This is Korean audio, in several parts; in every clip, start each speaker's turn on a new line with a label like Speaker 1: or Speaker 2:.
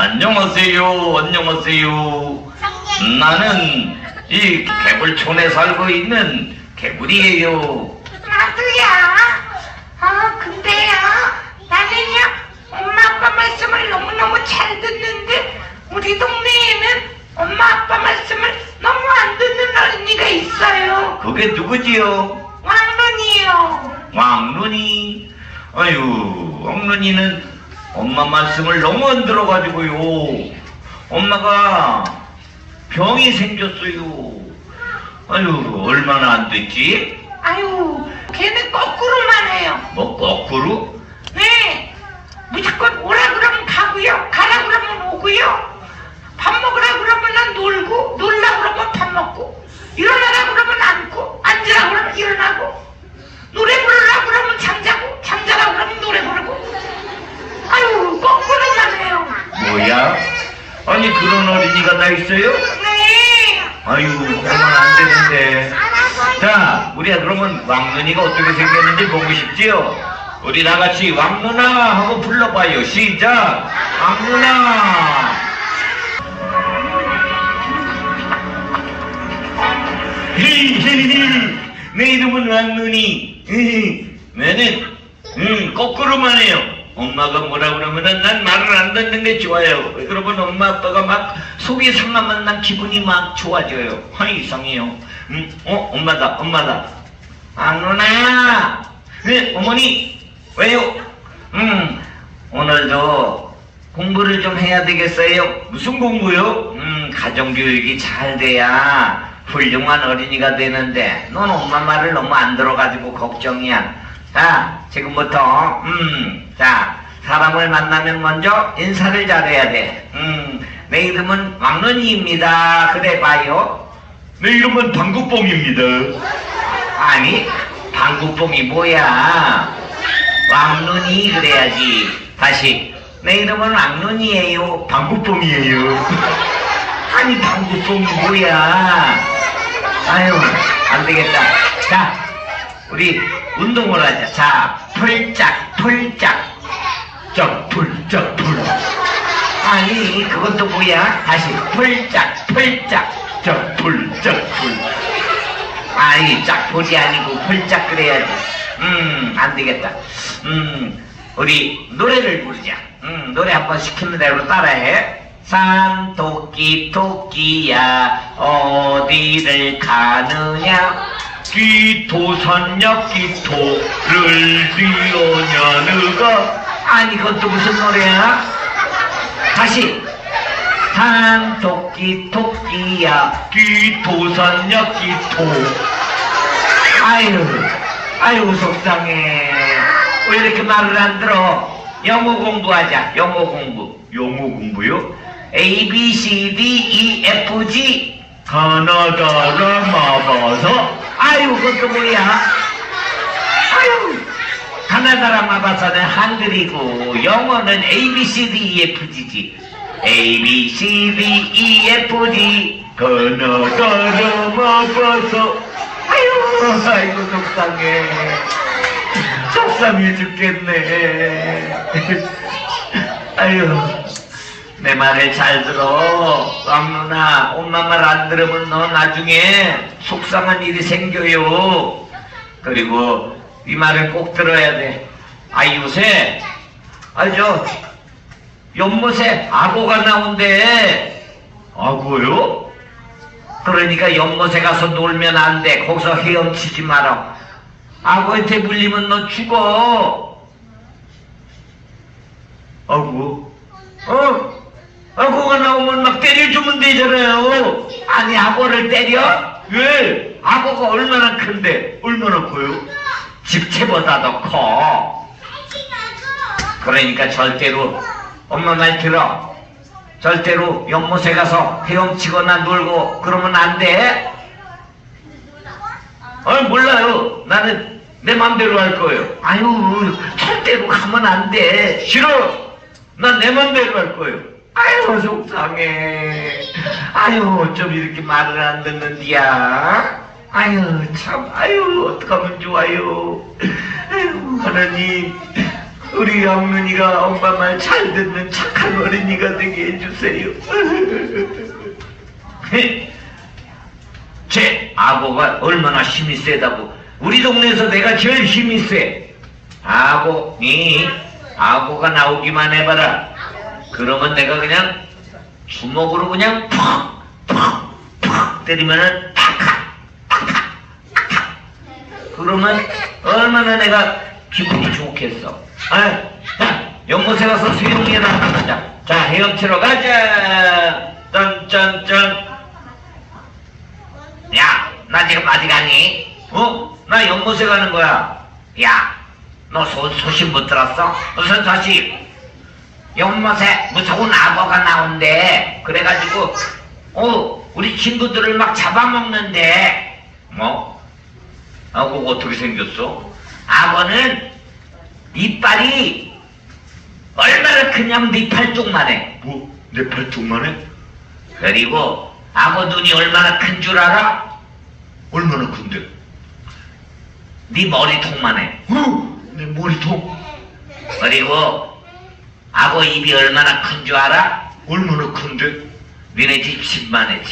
Speaker 1: 안녕하세요. 안녕하세요. 나는 이 개불촌에 살고 있는 개불이에요.
Speaker 2: 나도야. 근데요, 나는요, 엄마 아빠 말씀을 너무너무 잘 듣는데 우리 동네에는 엄마 아빠 말씀을 너무 안 듣는 어린이가 있어요.
Speaker 1: 그게 누구지요?
Speaker 2: 왕눈이요.
Speaker 1: 왕눈이. 아유, 왕눈이는 엄마 말씀을 너무 안 들어가지고요. 엄마가 병이 생겼어요. 아유, 얼마나 안 됐지?
Speaker 2: 아유, 걔는 거꾸로만 해요.
Speaker 1: 뭐 거꾸로?
Speaker 2: 네, 무조건 오라 그러면 가고요, 가라 그러면 오고요, 밥 먹으라 그러면 난 놀고, 놀라 그러면 밥 먹고, 일어나라 그러면 앉고, 앉으라 그러면 일어나고, 노래 부르라 그러면 잠자고, 잠자라 그러면 노래 부르고. 아유, 거꾸로만 해요.
Speaker 1: 뭐야? 아니, 그런 어린이가 다 있어요?
Speaker 2: 네.
Speaker 1: 아유, 그러면 안 되는데. 자, 우리가 그러면 왕눈이가 어떻게 생겼는지 보고 싶지요? 우리 다 같이 왕눈아 하고 불러봐요. 시작! 왕눈아! 히히히! 내 이름은 왕눈이. 나는 거꾸로만 해요. 엄마가 뭐라 그러면은 난 말을 안 듣는 게 좋아요. 그러면 엄마 아빠가 막 속이 상하면 난 기분이 막 좋아져요. 이상해요. 엄마다. 왕눈아! 네, 어머니! 왜요? 오늘도 공부를 좀 해야 되겠어요. 무슨 공부요? 가정교육이 잘 돼야 훌륭한 어린이가 되는데 넌 엄마 말을 너무 안 들어가지고 걱정이야. 자, 지금부터 자, 사람을 만나면 먼저 인사를 잘해야 돼. 내 이름은 왕눈이입니다. 그래 봐요. 내 이름은 방구뽕입니다. 아니, 방구뽕이 뭐야? 왕눈이 그래야지. 다시, 내 이름은 왕눈이에요. 방구뽕이에요. 아니, 방구뽕이 뭐야? 아유, 안 되겠다. 자, 우리 운동을 하자. 자, 펄짝. 쩍풀. 아니, 그것도 뭐야? 다시, 펄짝. 쩍풀. 아니, 짝풀이 아니고 펄짝 그래야지. 안 되겠다. 우리 노래를 부르자. 노래 한번 시키는 대로 따라해. 산토끼야 어디를 가느냐, 기토산약 기토를 뛰어냐 누가. 아니, 그것도 무슨 노래야? 다시. 산토끼야 기토산약 기토. 아유 속상해. 왜 이렇게 말을 안 들어? 영어 공부하자. 영어 공부요? A, B, C, D, E, F, G 가나다라 마바사. 아유, 그것도 뭐야? 아유, 가나다라 마바사는 한글이고 영어는 A, B, C, D, E, F, G지. A, B, C, D, E, F, G 가나다라 마바사. 아이고 속상해 죽겠네. 아유, 내 말을 잘 들어. 왕눈아, 엄마 말 안 들으면 너 나중에 속상한 일이 생겨요. 그리고 이 말을 꼭 들어야 돼. 요새 연못에 악어가 나온대. 악어요? 그러니까 연못에 가서 놀면 안 돼. 거기서 헤엄치지 마라. 악어한테 물리면 너 죽어. 악어가 나오면 막 때려주면 되잖아요. 아니, 악어를 때려? 왜? 악어가 얼마나 큰데? 얼마나 커요? 집채보다 더 커. 그러니까 절대로 엄마 말 들어. 절대로 연못에 가서 헤엄치거나 놀고 그러면 안 돼. 몰라요. 나는 내 맘대로 할 거예요. 절대로 가면 안 돼. 싫어. 난 내 맘대로 할 거예요. 속상해. 좀 이렇게 말을 안 듣는디야. 참, 어떡하면 좋아요. 하나님, 우리 영문이가 엄마 말 잘 듣는 착한 어린이가 되게 해주세요. 제 악어가 얼마나 힘이 세다고. 우리 동네에서 내가 제일 힘이 세. 악어가 나오기만 해봐라. 그러면 내가 그냥 주먹으로 그냥 팍 때리면은 탁탁 그러면 얼마나 내가 기분이 좋겠어. 자, 연못에 가서 수영이나 하자. 자, 헤엄치러 가자. 짠짠짠. 야, 나 지금 어디 가니? 나 연못에 가는 거야. 야, 너 소식 못 들었어? 무슨 소식? 연못에 무서운 악어가 나온대. 그래가지고 우리 친구들을 막 잡아먹는데. 뭐? 악어가 어떻게 생겼어? 악어는 이빨이 얼마나 크냐면 네 팔뚝만 해. 뭐? 내 팔뚝만 해? 그리고 악어 눈이 얼마나 큰 줄 알아? 얼마나 큰데? 네 머리통만 해. 내 머리통? 그리고 악어 입이 얼마나 큰 줄 알아? 얼마나 큰데? 니네 집만 해.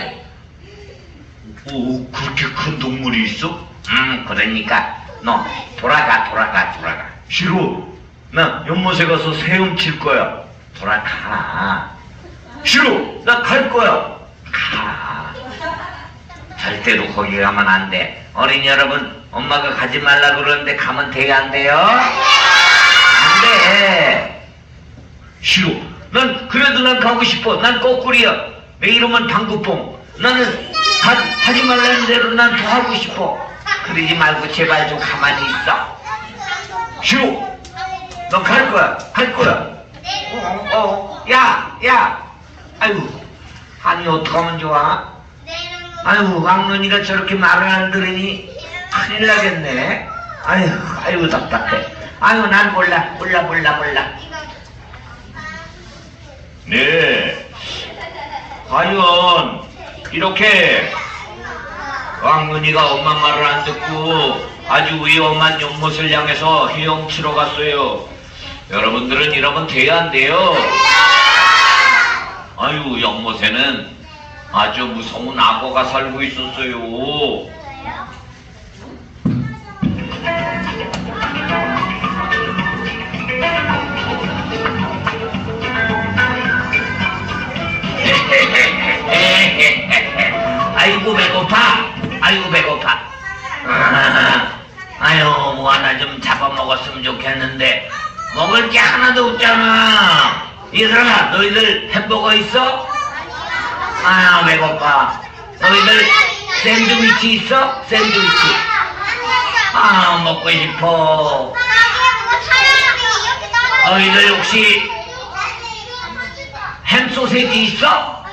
Speaker 1: 오, 그렇게 큰 동물이 있어? 그러니까 너 돌아가. 싫어. 나 연못에 가서 헤엄칠 거야. 돌아가. 싫어. 나 갈 거야. 가. 절대로 거기 가면 안 돼. 어린이 여러분, 엄마가 가지 말라 그러는데 가면 돼요, 안 돼요? 안 돼. 싫어. 그래도 난 가고 싶어. 난 거꾸리야. 내 이름은 방구뽕. 나는 하지 말라는 대로 난 더 하고 싶어. 그러지 말고 제발 좀 가만히 있어. 싫어. 너 갈 거야. 야. 아니 어떡하면 좋아? 왕눈이가 저렇게 말을 안 들으니 큰일 나겠네. 아유 답답해. 난 몰라. 네, 과연 이렇게 왕눈이가 엄마 말을 안 듣고 아주 위험한 연못을 향해서 헤엄치러 갔어요. 여러분들은 이러면 돼야 안 돼요? 연못에는 아주 무서운 악어가 살고 있었어요. 아이고 배고파. 뭐 하나 좀 잡아먹었으면 좋겠는데 먹을 게 하나도 없잖아. 얘들아, 너희들 햄버거 있어? 배고파. 너희들 샌드위치 있어? 먹고 싶어. 너희들 혹시 햄소세지 있어?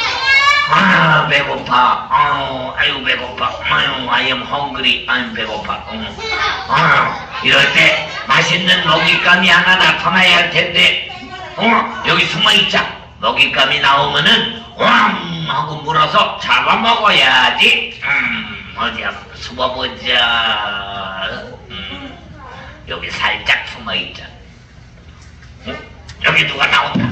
Speaker 1: 배고파. 아유 배고파. I am hungry. 배고파. 이럴 때 맛있는 먹잇감이 하나 나타나야 할 텐데. 여기 숨어있자. 먹잇감이 나오면은 왕 하고 물어서 잡아먹어야지. 어디 한번 숨어보자. 여기 살짝 숨어있자. 여기 누가 나온다.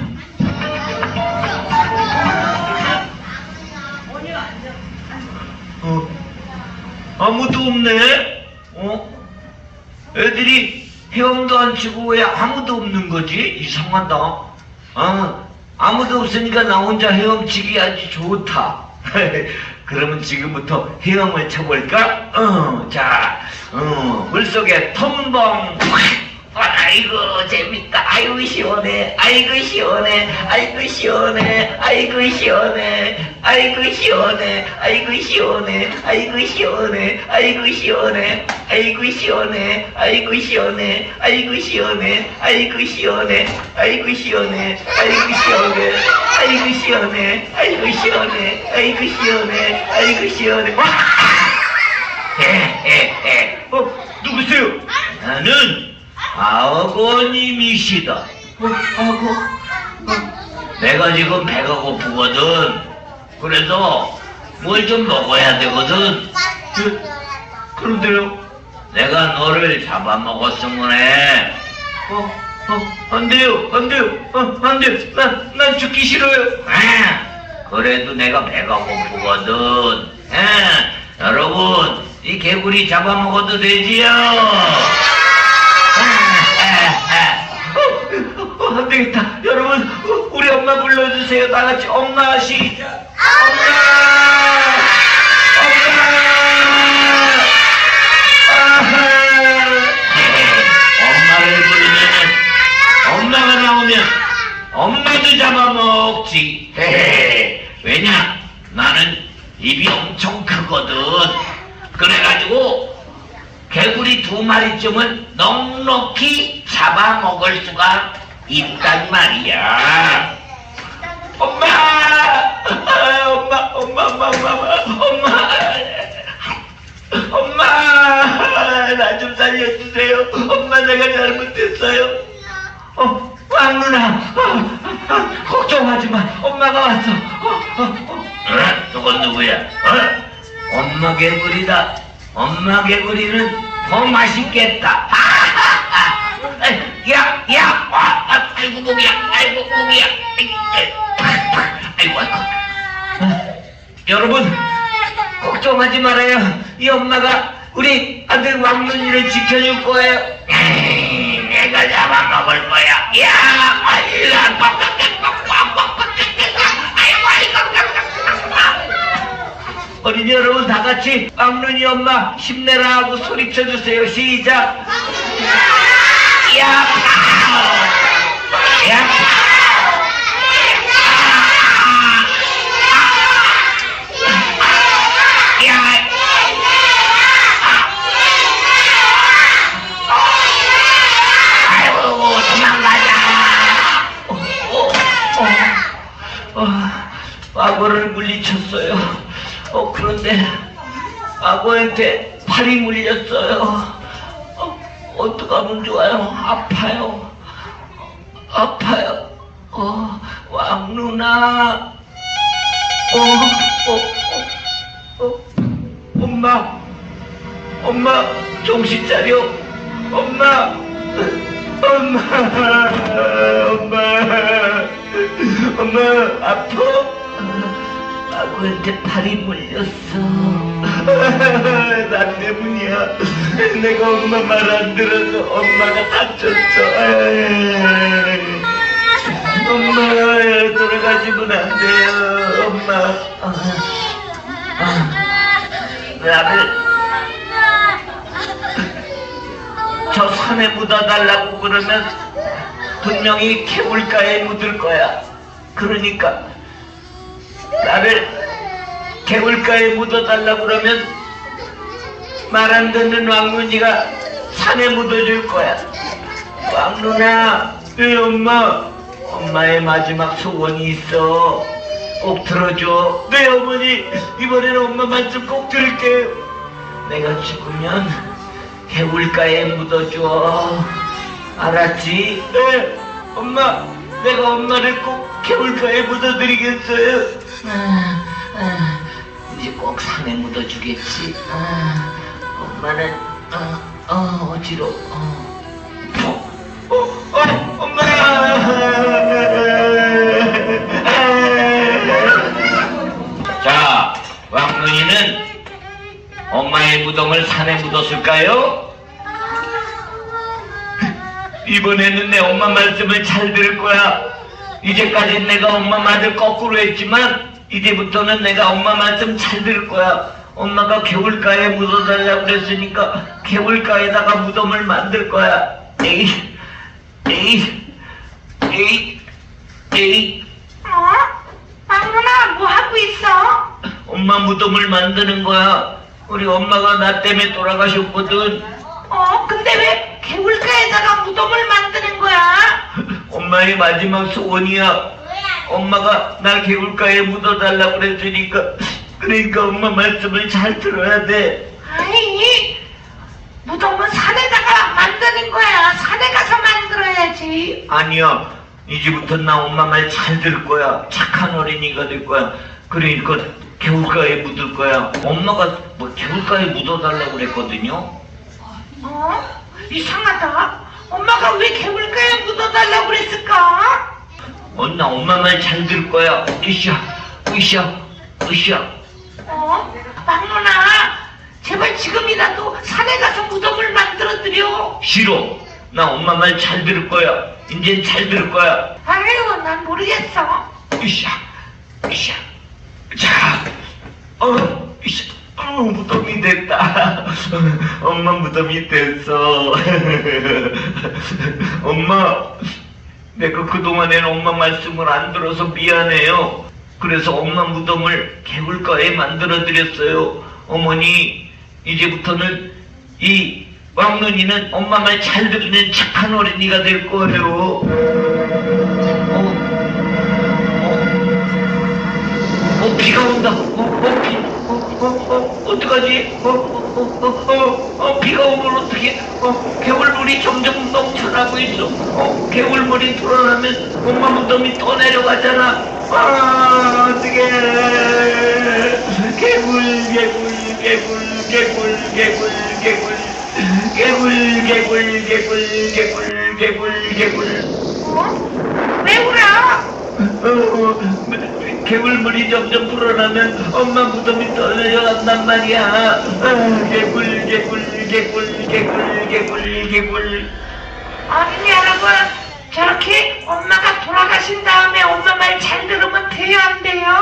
Speaker 1: 아무도 없네. 애들이 헤엄도 안 치고 왜 아무도 없는 거지? 이상하다. 아무도 없으니까 나 혼자 헤엄치기 아주 좋다. 그러면 지금부터 헤엄을 쳐볼까? 자, 물속에 텀벙. 아이고 재밌다. 아이고 시원해. 아이고 시원해. 아이고 시원해. 아이고 시원해. 아이고 시원해. 아이고 시원해. 아이고 시원해. 아이고 시원해. 아이고 시원해. 아이고 시원해. 아이고 시원해. 아이고 시원해. 아이고 시원해. 아이고 시원해. 아이고 시원해. 아이고 시원해. 아이고 시원해. 아이고 시원해. 누구세요? 나는 아버님이시다. 내가 지금 배가 고프거든. 그래서 뭘 좀 먹어야 되거든. 그런데요? 내가 너를 잡아먹었으면 해. 안 돼요. 안 돼요. 안 돼요. 난 죽기 싫어요. 그래도 내가 배가 고프거든. 여러분, 이 개구리 잡아먹어도 되지요? 안 되겠다. 여러분, 우리 엄마 불러주세요. 다 같이 엄마 시작. 엄마를 부르면 엄마가 나오면 엄마도 잡아먹지. 왜냐? 나는 입이 엄청 크거든. 그래가지고 개구리 2마리쯤은 넉넉히 잡아먹을 수가 있단 말이야. 엄마! 엄마! 나 좀 살려주세요. 엄마, 내가 잘못했어요. 왕누나, 걱정하지 마. 엄마가 왔어. 저건 누구야? 엄마 개구리다. 엄마 개구리는 더 맛있겠다. 아이고 목이야. 아이고. 여러분, 걱정하지 말아요. 이 엄마가 우리 아들 왕눈이를 지켜줄 거예요. 내가 잡아먹을 거야. 어린이 여러분, 다 같이 왕눈이 엄마 힘내라 하고 소리쳐주세요. 시작. 악어를 물리쳤어요. 그런데 악어한테 팔이 물렸어요. 어떡하면 좋아요? 아파요. 왕누나. 엄마, 정신 차려. 엄마, 아파? 악어한테 팔이 물렸어. 나 때문이야. 내가 엄마 말 안 들어서 엄마가 다쳤어. 엄마, 돌아가시면 안 돼요. 엄마. 나를 저 산에 묻어달라고 그러면 분명히 개울가에 묻을 거야. 그러니까 나를 개울가에 묻어달라고 그러면 말 안 듣는 왕눈이가 산에 묻어줄 거야. 왕눈아, 왜 엄마의 마지막 소원이 있어. 꼭 들어줘. 네, 어머니, 이번에는 엄마 말씀 꼭 들을게요. 내가 죽으면 개울가에 묻어줘. 알았지? 네, 엄마, 내가 엄마를 꼭 개울가에 묻어드리겠어요. 이제 꼭 산에 묻어주겠지. 엄마는 어지러워. 엄마. 자, 왕눈이는 엄마의 무덤을 산에 묻었을까요? 이번에는 내 엄마 말씀을 잘 들을 거야. 이제까지는 내가 엄마 말을 거꾸로 했지만 이제부터는 내가 엄마 말씀 잘 들을 거야. 엄마가 개울가에 묻어달라고 그랬으니까 개울가에다가 무덤을 만들 거야. 에이.
Speaker 2: 왕누나, 뭐 하고 있어?
Speaker 1: 엄마 무덤을 만드는 거야. 우리 엄마가 나 때문에 돌아가셨거든.
Speaker 2: 근데 왜 개울가에다가 무덤을 만드는 거야?
Speaker 1: 엄마의 마지막 소원이야. 엄마가 날 개울가에 묻어달라고 그랬으니까. 그러니까 엄마 말씀을 잘 들어야 돼.
Speaker 2: 아니, 무덤은 산에다가 만드는 거야. 산에 가서 만들어야지.
Speaker 1: 아니야. 이제부터 나 엄마 말 잘 들을 거야. 착한 어린이가 될 거야. 그러니까 개울가에 묻을 거야. 엄마가 뭐 개울가에 묻어달라고 그랬거든요.
Speaker 2: 이상하다. 엄마가 왜 개울가에 묻어달라고 그랬을까?
Speaker 1: 나 엄마 말 잘 들을 거야. 으쌰.
Speaker 2: 막론아, 제발 지금이라도 산에 가서 무덤을 만들어드려.
Speaker 1: 싫어. 나 엄마 말 잘 들을 거야. 이젠 잘 들을 거야.
Speaker 2: 아유, 난 모르겠어.
Speaker 1: 으쌰. 자, 무덤이 됐다. 엄마 무덤이 됐어. 엄마, 내가 그동안에는 엄마 말씀을 안 들어서 미안해요. 그래서 엄마 무덤을 개울가에 만들어드렸어요. 어머니, 이제부터는 이 왕눈이는 엄마 말 잘 듣는 착한 어린이가 될 거예요. 비가 온다. 어떡하지? 비가 오면 어떡해? 개울물이 점점 넘쳐나고 있어. 개울물이 불어나면 엄마 무덤이 또 내려가잖아. 어떡해. 개굴.
Speaker 2: 왜 울어?
Speaker 1: 개울물이 점점 불어나면 엄마 무덤이 떠내려간단 말이야. 개굴.
Speaker 2: 어린이 여러분, 저렇게 엄마가 돌아가신 다음에 엄마 말 잘 들으면 돼요, 안 돼요?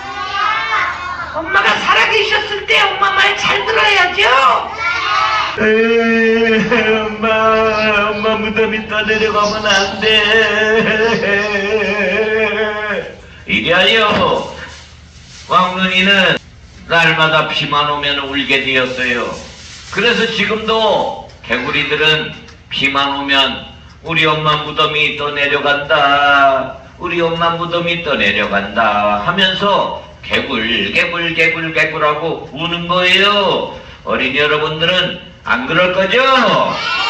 Speaker 2: 엄마가 살아계셨을 때 엄마 말 잘 들어야죠?
Speaker 1: 엄마 무덤이 떠내려가면 안 돼. 이리하여 왕눈이는 날마다 비만 오면 울게 되었어요. 그래서 지금도 개구리들은 비만 오면 우리 엄마 무덤이 떠내려간다, 우리 엄마 무덤이 떠내려간다 하면서 개굴하고 우는 거예요. 어린이 여러분들은 안 그럴 거죠?